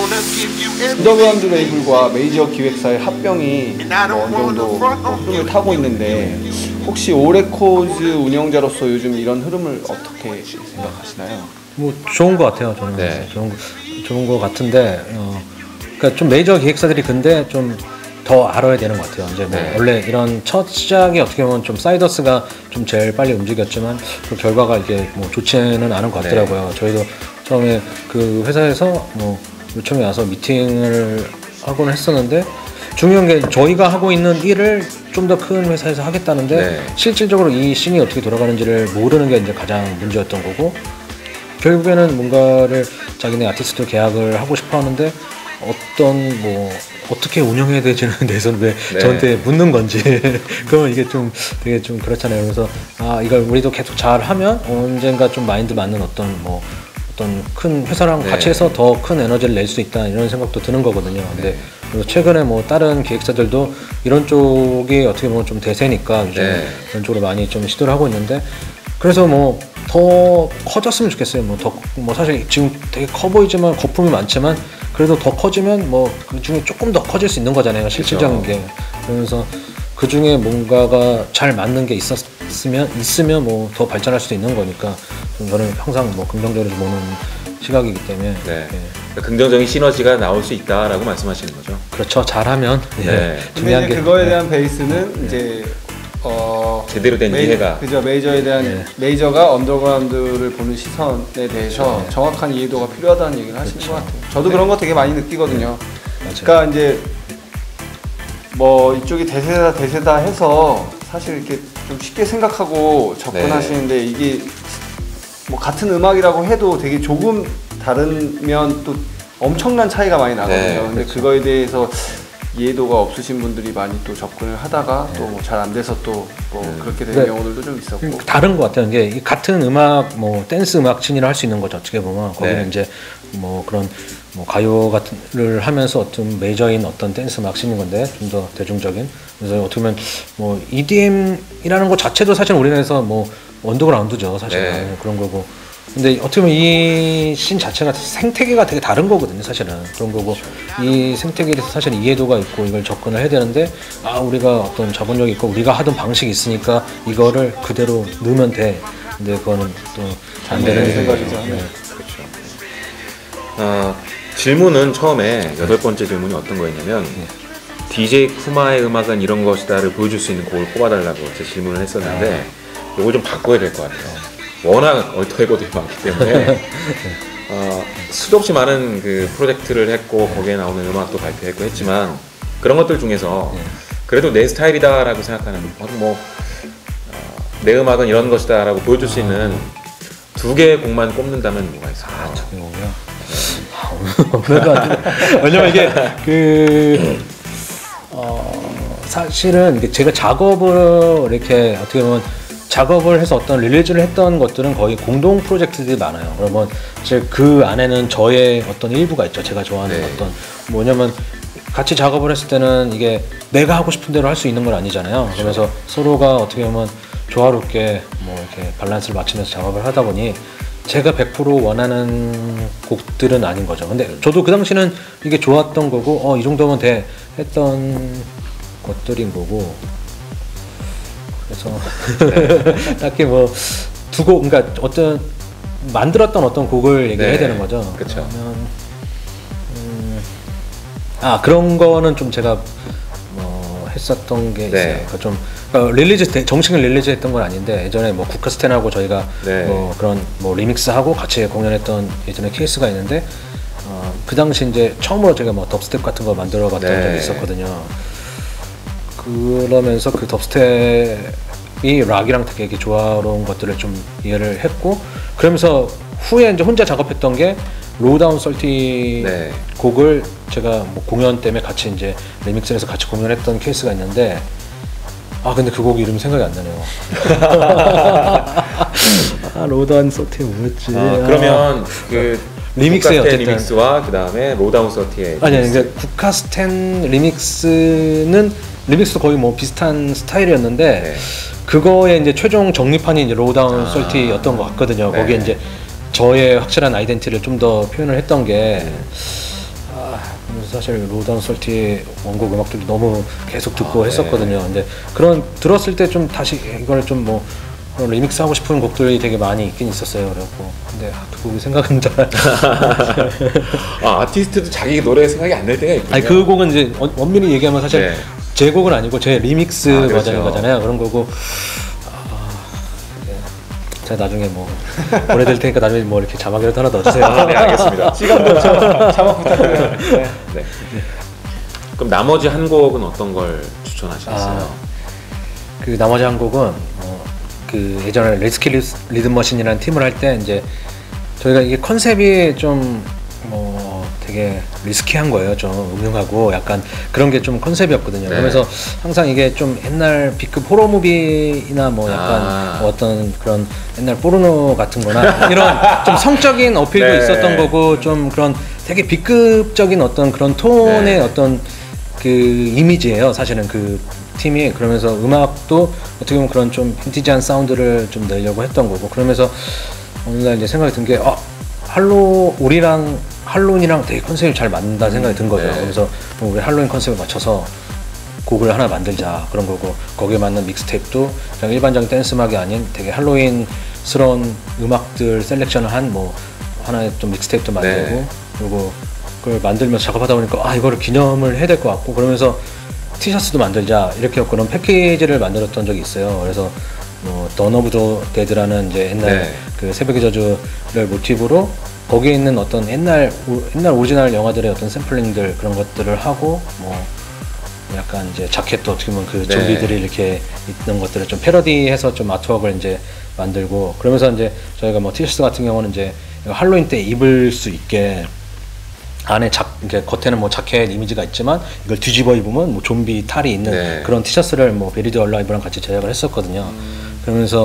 언더그라운드 레이블과 메이저 기획사의 합병이 어느 정도 흐름을 타고 있는데 혹시 오레코즈 운영자로서 요즘 이런 흐름을 어떻게 생각하시나요? 뭐 좋은 것 같아요. 저는 네. 좋은 것 같은데 그러니까 좀 메이저 기획사들이 근데 좀 더 알아야 되는 것 같아요. 이제 뭐 네. 원래 이런 첫 시작이 어떻게 보면 좀 사이더스가 좀 제일 빨리 움직였지만 그 결과가 이게 뭐 좋지는 않은 것 같더라고요. 네. 저희도 처음에 그 회사에서 뭐 요청이 와서 미팅을 하곤 했었는데 중요한 게 저희가 하고 있는 일을 좀 더 큰 회사에서 하겠다는데 네. 실질적으로 이 씬이 어떻게 돌아가는지를 모르는 게 이제 가장 문제였던 거고 결국에는 뭔가를 자기네 아티스트 계약을 하고 싶어 하는데 어떤 뭐 어떻게 운영해야 되지는 대해서는 왜 네. 저한테 묻는 건지 그러면 이게 좀 되게 좀 그렇잖아요. 그래서 이걸 우리도 계속 잘 하면 언젠가 좀 마인드 맞는 어떤 뭐 어떤 큰 회사랑 네. 같이 해서 더 큰 에너지를 낼 수 있다 이런 생각도 드는 거거든요. 근데 네. 그리고 최근에 뭐 다른 기획사들도 이런 쪽이 어떻게 보면 좀 대세니까 요즘 네. 그런 쪽으로 많이 좀 시도를 하고 있는데 그래서 뭐 더 커졌으면 좋겠어요. 뭐 사실 지금 되게 커 보이지만 거품이 많지만 그래도 더 커지면 뭐 그 중에 조금 더 커질 수 있는 거잖아요. 실질적인 게. 그러면서 그 중에 뭔가가 잘 맞는 게 있으면 뭐 더 발전할 수도 있는 거니까 저는 항상 뭐 긍정적으로 보는 시각이기 때문에. 네. 예. 긍정적인 시너지가 나올 수 있다라고 말씀하시는 거죠. 그렇죠. 잘하면. 네. 예. 근데 중요한 이제 게 그거에 대한 베이스는 이제 제대로 된 이해가. 그죠. 메이저에 대한 네. 메이저가 언더그라운드를 보는 시선에 대해서 네. 정확한 이해도가 필요하다는 얘기를 하시는 그렇죠. 것 같아요. 저도 그런 거 되게 많이 느끼거든요. 맞아요. 그러니까 이제 뭐 이쪽이 대세다 해서 사실 이렇게 좀 쉽게 생각하고 접근하시는데 이게 뭐 같은 음악이라고 해도 되게 조금 다르면 또 엄청난 차이가 많이 나거든요. 네, 근데 그렇죠. 그거에 대해서 이해도가 없으신 분들이 많이 또 접근을 하다가 또 뭐 잘 안 돼서 또 뭐 그렇게 되는 네. 경우들도 좀 있었고. 다른 것 같아요. 이게 같은 음악, 뭐 댄스 음악 씬이라 할 수 있는 거죠. 어떻게 보면 거기는 네. 이제 뭐 그런 뭐 가요 같은를 하면서 어떤 메이저인 어떤 댄스 음악 씬인 건데 좀 더 대중적인. 그래서 어떻게 보면 뭐 EDM이라는 것 자체도 사실 우리나라에서 뭐 언더그라운드죠, 사실은. 네. 그런 거고. 근데 어떻게 보면 이 씬 자체가 생태계가 되게 다른 거거든요, 사실은. 그런 거고 이 생태계에 대해서 사실 이해도가 있고 이걸 접근을 해야 되는데 우리가 어떤 자본력이 있고 우리가 하던 방식이 있으니까 이거를 그대로 넣으면 돼. 근데 그거는 또 안 되는 네. 생각이죠. 네. 그렇죠. 질문은 처음에 8번째 질문이 어떤 거였냐면 DJ 쿠마의 음악은 이런 것이다를 보여줄 수 있는 곡을 뽑아달라고 제 질문을 했었는데 이걸 좀 바꿔야 될 것 같아요. 워낙 얼터에고들이 많기 때문에 수도 없이 많은 그 프로젝트를 했고 거기에 나오는 음악도 발표했고 했지만 그런 것들 중에서 그래도 내 스타일이다라고 생각하는 내 음악은 이런 것이다라고 보여줄 수 있는 2개의 곡만 꼽는다면 뭐가 있을까요? 없는 것 같은데. 왜냐면 이게 사실은 이게 제가 작업을 이렇게 어떻게 보면 작업을 해서 어떤 릴리즈를 했던 것들은 거의 공동 프로젝트들이 많아요. 그러면 이제 그 안에는 저의 어떤 일부가 있죠. 제가 좋아하는 네. 어떤 뭐냐면 같이 작업을 했을 때는 이게 내가 하고 싶은 대로 할 수 있는 건 아니잖아요. 그래서 서로가 어떻게 보면 조화롭게 뭐 이렇게 밸런스를 맞추면서 작업을 하다 보니 제가 100% 원하는 곡들은 아닌 거죠. 근데 저도 그 당시는 이게 좋았던 거고 이 정도면 돼 했던 것들인 거고 그래서 딱히 뭐 두 곡 그러니까 어떤 만들었던 어떤 곡을 얘기해야 되는 거죠. 그렇죠. 그러면 그런 거는 좀 제가 했었던 게 있어요. 그러니까 좀 릴리즈 정식 릴리즈 했던 건 아닌데 예전에 뭐 국카스텐하고 저희가 뭐 그런 뭐 리믹스 하고 같이 공연했던 예전에 케이스가 있는데 그 당시 이제 처음으로 제가 뭐 덥스텝 같은 거 만들어봤던 적이 있었거든요. 그러면서 그 덥스텝이 락이랑 되게 조화로운 것들을 좀 이해를 했고 그러면서 후에 이제 혼자 작업했던 게 로우다운 썰티 곡을 제가 뭐 공연 때문에 같이 이제 리믹스해서 같이 공연했던 케이스가 있는데 근데 그 곡 이름이 생각이 안 나네요. 로우다운 썰티 뭐였지? 그러면 그 리믹스의 국카스텐 어쨌든 리믹스와 그 다음에 로우다운 서티의 그러니까 국카스텐 리믹스도 거의 뭐 비슷한 스타일이었는데 그거의 이제 최종 정리판이 이제 로우다운 썰티였던 것 같거든요. 거기에 이제 저의 확실한 아이덴티티를 좀 더 표현을 했던 게 그래서 사실 로단 솔티 원곡 음악들도 너무 계속 듣고 네. 했었거든요. 근데 그런 들었을 때 좀 다시 이걸 좀 뭐 리믹스 하고 싶은 곡들이 되게 많이 있긴 있었어요. 그래갖고 근데 그 곡이 생각은 잘. 아티스트도 자기 노래 생각이 안 날 때가 있군요. 아니 그 곡은 이제 엄밀히 얘기하면 사실 네. 제 곡은 아니고 제 리믹스 그렇죠. 버전인 거잖아요. 그런 거고. 네. 제가 나중에 뭐 보내드릴 테니까 나중에 뭐 이렇게 자막이라도 하나 넣어주세요. 네, 알겠습니다. 시간도 자막 부탁드려요. 네. 네. 그럼 나머지 한 곡은 어떤 걸 추천하시겠어요? 그 나머지 한 곡은 그 예전에 레스키 리듬 머신이라는 팀을 할 때 이제 저희가 이게 컨셉이 좀 되게 리스키한 거예요. 좀 음흉하고 약간 그런 게 좀 컨셉이었거든요. 네. 그러면서 항상 이게 좀 옛날 B급 호러 무비나 뭐 약간 뭐 어떤 그런 옛날 포르노 같은 거나 이런 좀 성적인 어필도 네. 있었던 거고 좀 그런 되게 B급적인 어떤 그런 톤의 네. 어떤 그 이미지예요. 사실은 그 팀이. 그러면서 음악도 어떻게 보면 그런 좀 빈티지한 사운드를 좀 내려고 했던 거고, 그러면서 어느 날 이제 생각이 든 게 우리랑 할로윈이랑 되게 컨셉이 잘 맞는다 생각이 든 거죠. 네. 그래서 우리 할로윈 컨셉에 맞춰서 곡을 하나 만들자 그런 거고, 거기에 맞는 믹스테이프도 그냥 일반적인 댄스 음악이 아닌 되게 할로윈스러운 음악들 셀렉션을 한 뭐 하나의 좀 믹스테이프도 만들고 네. 그리고 그걸 만들면서 작업하다 보니까 이거를 기념을 해야 될 것 같고, 그러면서 티셔츠도 만들자 이렇게 그런 패키지를 만들었던 적이 있어요. 그래서 뭐 던 오브 더 데드라는 이제 옛날 네. 그 새벽의 저주를 모티브로 거기에 있는 어떤 옛날 오리지널 영화들의 어떤 샘플링들 그런 것들을 하고, 뭐 약간 이제 자켓도 어떻게 보면 그 네. 좀비들이 이렇게 있는 것들을 좀 패러디해서 좀 아트웍을 이제 만들고, 그러면서 이제 저희가 뭐 티셔츠 같은 경우는 이제 할로윈 때 입을 수 있게 안에 이제 겉에는 뭐 자켓 이미지가 있지만 이걸 뒤집어 입으면 뭐 좀비 탈이 있는 네. 그런 티셔츠를 뭐 베리드 얼라이브랑 같이 제작을 했었거든요. 그러면서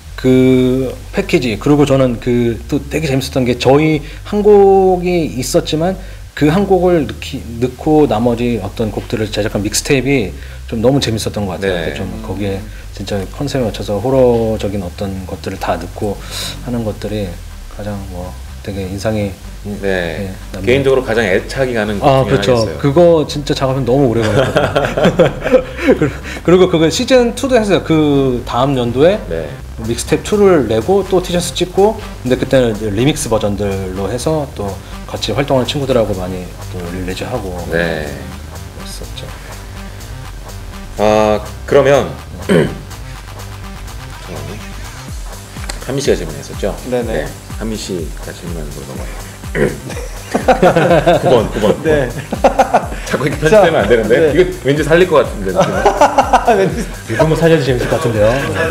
그 패키지, 그리고 저는 그 또 되게 재밌었던 게 저희 한 곡이 있었지만 그 한 곡을 넣고 나머지 어떤 곡들을 제작한 믹스테이프이 좀 너무 재밌었던 것 같아요. 네. 좀 거기에 진짜 컨셉에 맞춰서 호러적인 어떤 것들을 다 넣고 하는 것들이 가장 뭐 되게 인상이 네. 남는. 개인적으로 가장 애착이 가는 곡 중에 그렇죠. 하나였어요. 그거 진짜 작업은 너무 오래 걸렸거든요. 그리고 그거 시즌 2도 했어요. 그 다음 연도에 네. 믹스테이프 2를 내고 또 티셔츠 찍고, 근데 그때는 이제 리믹스 버전들로 해서 또 같이 활동하는 친구들하고 많이 또 릴리즈하고 네. 했었죠. 그러면 잠깐만요. 한미 씨가 질문했었죠? 네네. 네. 한미 씨가 질문하는 걸로 넘어가요. 9번. 네. 자꾸 이렇게 편집되면 안 되는데 네. 이거 왠지 살릴 것 같은데 이거 한번 살려도 재밌을 것 같은데요.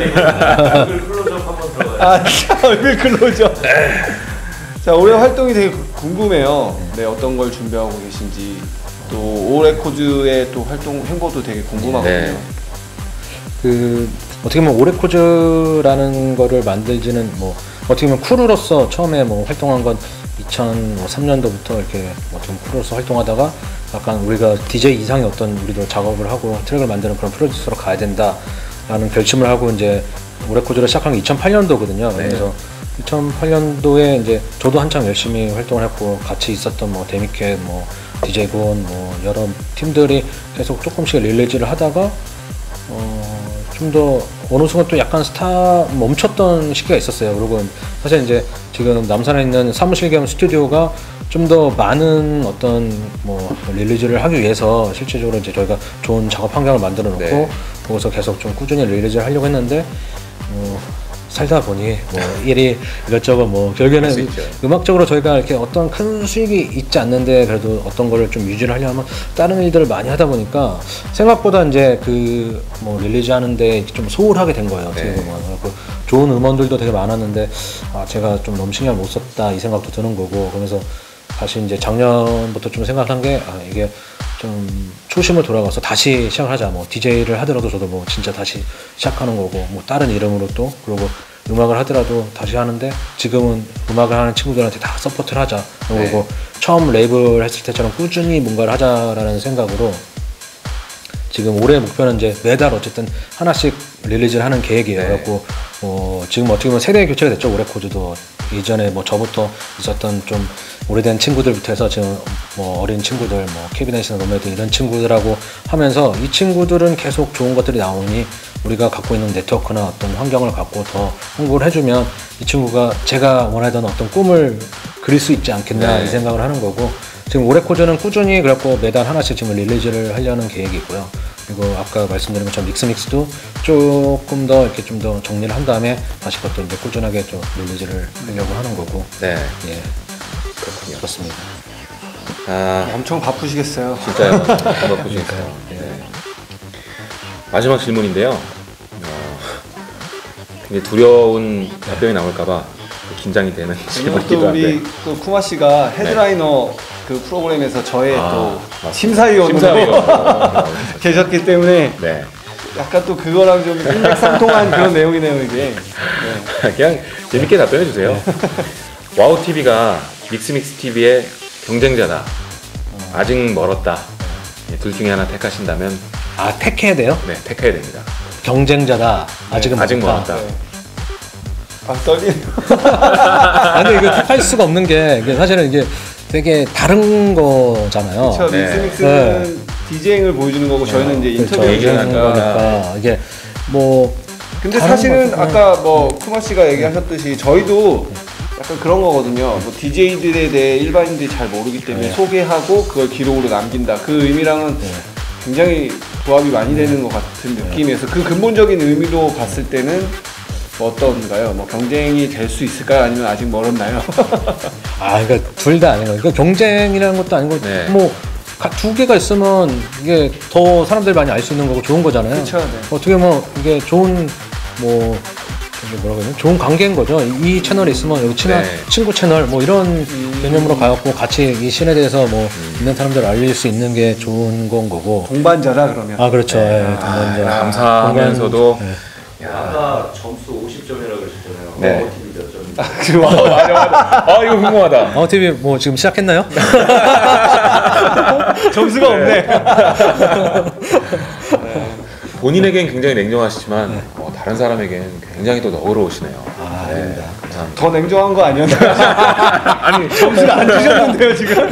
얼굴 클로저. 자, 올해 활동이 되게 궁금해요. 네, 어떤 걸 준비하고 계신지, 또 오레코즈의 또 활동 행보도 되게 궁금하거든요. 네. 그 어떻게 보면 오레코즈라는 거를 만들지는 뭐 어떻게 보면 크루로서 처음에 뭐 활동한 건 2003년도부터 이렇게 어떻게 보면 크루로서 활동하다가 약간 우리가 DJ 이상의 어떤 우리도 작업을 하고 트랙을 만드는 그런 프로듀서로 가야 된다라는 결심을 하고 이제 오레코즈를 시작한 게 2008년도거든요. 네. 그래서 2008년도에 이제 저도 한창 열심히 활동을 했고 같이 있었던 뭐 데미캣, 뭐 DJ 곤, 뭐 여러 팀들이 계속 조금씩 릴리즈를 하다가 좀 더 어느 순간 또 약간 멈췄던 시기가 있었어요. 그리고 사실 이제 지금 남산에 있는 사무실 겸 스튜디오가 좀 더 많은 어떤 뭐 릴리즈를 하기 위해서 실제적으로 이제 저희가 좋은 작업 환경을 만들어 놓고 네. 거기서 계속 좀 꾸준히 릴리즈를 하려고 했는데 살다 보니 뭐 일이 이것저것 뭐 결국에는 수 있죠. 음악적으로 저희가 이렇게 어떤 큰 수익이 있지 않는데 그래도 어떤 거를 좀 유지를 하려면 다른 일들을 많이 하다 보니까 생각보다 이제 그 뭐 릴리즈 하는데 좀 소홀하게 된 거예요. 어떻게 네. 보면. 그래서 좋은 음원들도 되게 많았는데 제가 좀 너무 신경을 못 썼다 이 생각도 드는 거고, 그러면서 다시 이제 작년부터 좀 생각한 게 이게 좀 초심을 돌아가서 다시 시작을 하자. 뭐 DJ를 하더라도 저도 뭐 진짜 다시 시작하는 거고, 뭐 다른 이름으로 또, 그리고 음악을 하더라도 다시 하는데 지금은 음악을 하는 친구들한테 다 서포트를 하자. 그리고 네. 처음 레이블 했을 때처럼 꾸준히 뭔가를 하자라는 생각으로 지금 올해 목표는 이제 매달 어쨌든 하나씩 릴리즈를 하는 계획이에요. 네. 그래갖고 지금 어떻게 보면 세대 교체가 됐죠. 올해 코드도 예전에 뭐 저부터 있었던 좀 오래된 친구들부터 해서 지금 뭐 어린 친구들, 뭐 캐비넷이나 노매드 이런 친구들하고 하면서 이 친구들은 계속 좋은 것들이 나오니 우리가 갖고 있는 네트워크나 어떤 환경을 갖고 더 홍보를 해주면 이 친구가 제가 원하던 어떤 꿈을 그릴 수 있지 않겠나 네. 이 생각을 하는 거고 지금 올해 코드는 꾸준히 그래갖고 매달 하나씩 지금 릴리즈를 하려는 계획이 있고요. 그리고 아까 말씀드린 것처럼 믹스도 조금 더 이렇게 좀 더 정리를 한 다음에 다시 그것도 이제 꾸준하게 좀 릴리즈를 하려고 하는 거고. 네. 예, 그렇군요. 그렇습니다. 아, 엄청 바쁘시겠어요. 진짜요. 바쁘시겠어요. 네. 마지막 질문인데요. 굉장히 두려운 답변이 나올까봐 긴장이 되는 왜냐면 질문이기도 또 우리 한데. 또 쿠마 씨가 헤드라이너 그 프로그램에서 저의 또 맞습니다. 심사위원으로 계셨기 때문에 네. 약간 또 그거랑 좀 일맥상통한 그런 내용이네요 이게. 네. 그냥 재밌게 답변해 주세요. 와우 TV가 믹스믹스 TV의 경쟁자다. 아직 멀었다. 둘 중에 하나 택하신다면 아, 택해야 돼요? 네, 택해야 됩니다. 경쟁자다. 아직은 아직 멀었다. 멀었다. 네. 아 떨리네요. 아니 이거 택할 수가 없는 게 이게 사실은 이게 되게 다른 거잖아요. 그렇죠. 네. 믹스믹스는 디제잉을 보여주는 거고 저희는 이제 인터뷰 그렇죠. 얘기를 얘기하는 하니까. 거니까 이게 뭐 근데 다른 사실은 거- 아까 뭐 쿠마 씨가 얘기하셨듯이 저희도 약간 그런 거거든요. 뭐 DJ들에 대해 일반인들이 잘 모르기 때문에 네. 소개하고 그걸 기록으로 남긴다. 그 의미랑은 굉장히 부합이 많이 되는 것 같은 느낌이어서 그 근본적인 의미로 봤을 때는 뭐 어떤가요? 뭐 경쟁이 될 수 있을까요? 아니면 아직 멀었나요? 아, 그러니까 둘 다 아니고, 그러니까 경쟁이라는 것도 아니고, 네. 뭐 두 개가 있으면 이게 더 사람들이 많이 알 수 있는 거고 좋은 거잖아요. 그쵸, 네. 어떻게 뭐 이게 좋은 뭐 이게 뭐라고 해야 되나? 좋은 관계인 거죠. 이 채널에 있으면 여기 친한 네. 친구 채널 뭐 이런 개념으로 가갖고 같이 이 씬에 대해서 뭐 있는 사람들 알릴 수 있는 게 좋은 건 거고. 동반자라 그러면. 아, 그렇죠. 예, 동반자. 감사하면서도 아까 점수 50점이라고 그러셨잖아요. 네. TV 몇 점? 그 와우, 맞아 맞아. 아 이거 궁금하다. 아우 TV 뭐 지금 시작했나요? 점수가 없네. 본인에겐 굉장히 냉정하시지만 다른 사람에겐 굉장히 또 너그러우시네요. 아, 네, 아닙니다. 감사합니다. 더 냉정한 거 아니었나요? 아니 점수를 안 주셨는데요 지금.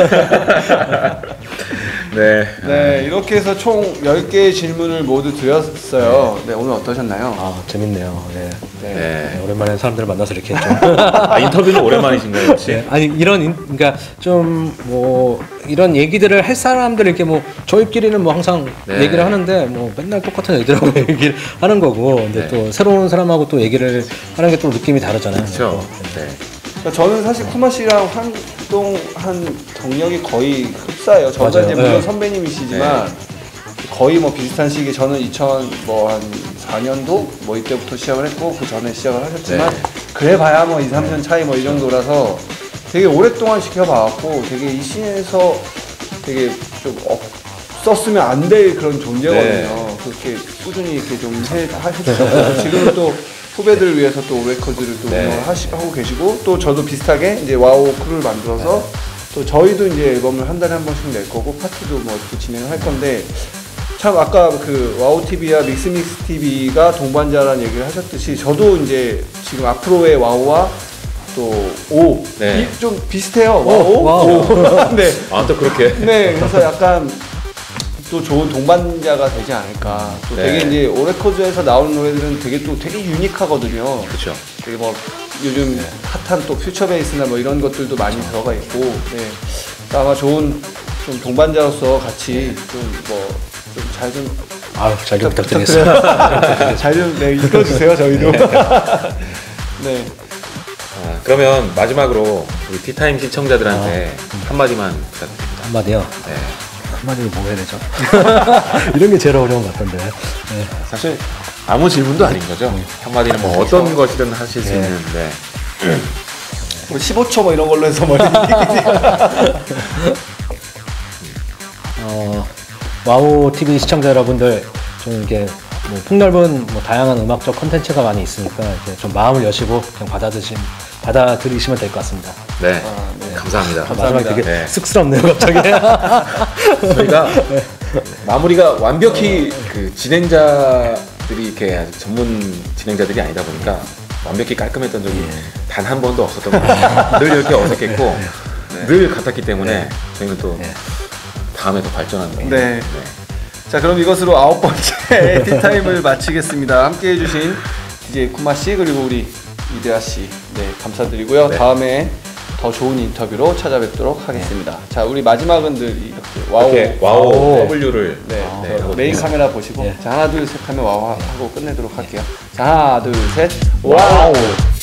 네. 네, 이렇게 해서 총 10개의 질문을 모두 드렸어요. 네, 오늘 어떠셨나요? 아, 재밌네요. 네. 네. 오랜만에 사람들 만나서 이렇게 좀. 아, 인터뷰는 오랜만이신가요, 혹시? 네, 아니 그러니까 좀 뭐 이런 얘기들을 할 사람들 이렇게 뭐 저희끼리는 뭐 항상 네. 얘기를 하는데 뭐 맨날 똑같은 애들하고 얘기를 하는 거고 근데 네. 또 새로운 사람하고 또 얘기를 하는 게 또 느낌이 다르잖아요. 그렇죠. 네. 그러니까 저는 사실 쿠마 씨랑 활동한 경력이 거의 흡사해요. 저가 맞아요. 이제 물론 네. 선배님이시지만 거의 뭐 비슷한 시기에 저는 2000한 4년도 뭐 이때부터 시작을 했고 그 전에 시작을 하셨지만 네. 그래봐야 뭐 2, 3년 차이 뭐 이 정도라서 되게 오랫동안 지켜봐왔고 되게 이 씬에서 되게 좀 없었으면 안 될 그런 존재거든요. 네. 그렇게 꾸준히 이렇게 좀 해주셨고 지금은 또 후배들을 위해서 또 레코드를 또 네. 운영을 하고 계시고 또 저도 비슷하게 이제 와우 크루를 만들어서 또 저희도 이제 앨범을 한 달에 한 번씩 낼 거고 파티도 뭐 이렇게 진행을 할 건데 참 아까 그 와우 TV와 믹스믹스 TV가 동반자라는 얘기를 하셨듯이 저도 이제 지금 앞으로의 와우와 또 오 네. 좀 비슷해요. 와우. 와우. 네. 아, 또 그렇게? 네, 그래서 약간 또 좋은 동반자가 되지 않을까. 또 네. 되게 이제 오레코즈에서 나오는 노래들은 되게 유니크하거든요. 그렇죠. 되게 뭐 요즘 핫한 또 퓨처 베이스나 뭐 이런 것들도 많이 들어가 있고, 네. 그래서 아마 좋은 좀 동반자로서 같이 좀 뭐 좀 잘 좀 아유, 잘 좀 부탁드리겠습니다. 잘 좀 네, 이끌어주세요 저희도. 네. 아, 그러면 마지막으로 우리 티타임 시청자들한테 한마디만 부탁드립니다. 한마디요. 네. 한마디로 뭐 해야 되죠? 이런 게 제일 어려운 것 같던데. 네. 사실 아무 질문도 아닌 거죠. 한마디는 뭐 어떤 것이든 하실 수 있는데. 뭐 15초 뭐 이런 걸로 해서 뭐 와우 TV 시청자 여러분들 좀 이렇게 뭐 폭넓은 뭐 다양한 음악적 컨텐츠가 많이 있으니까 이렇게 좀 마음을 여시고 그냥 받아들이시면 될 것 같습니다. 네. 감사합니다. 마지막에 되게 네. 쑥스럽네요, 갑자기. 저희가 마무리가 완벽히 그 진행자들이 이렇게 아주 전문 진행자들이 아니다 보니까 완벽히 깔끔했던 적이 단 한 번도 없었던 것 같아요. 늘 이렇게 어색했고 늘 같았기 때문에 저희는 또 다음에 더 발전하는 네. 자, 그럼 이것으로 9번째 티타임을 마치겠습니다. 함께 해주신 DJ 쿠마 씨 그리고 우리 이대하 씨, 네, 감사드리고요. 네. 다음에 더 좋은 인터뷰로 찾아뵙도록 하겠습니다. 자, 우리 마지막은 늘 이렇게 와우, 이렇게 와우 W를 네, 네, 메인 그렇군요. 카메라 보시고 예. 자, 하나 둘 셋 하면 와우 하고 끝내도록 할게요. 자, 하나 둘 셋 와우.